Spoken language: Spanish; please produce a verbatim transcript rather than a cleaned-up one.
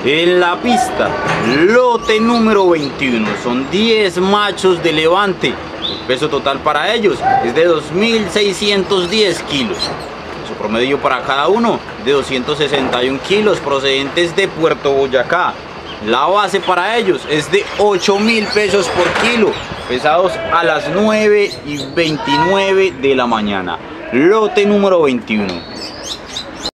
En la pista, lote número veintiuno, son diez machos de levante. El peso total para ellos es de dos mil seiscientos diez kilos. Su promedio para cada uno de doscientos sesenta y un kilos, procedentes de Puerto Boyacá. La base para ellos es de ocho mil pesos por kilo, pesados a las nueve y veintinueve de la mañana. Lote número veintiuno.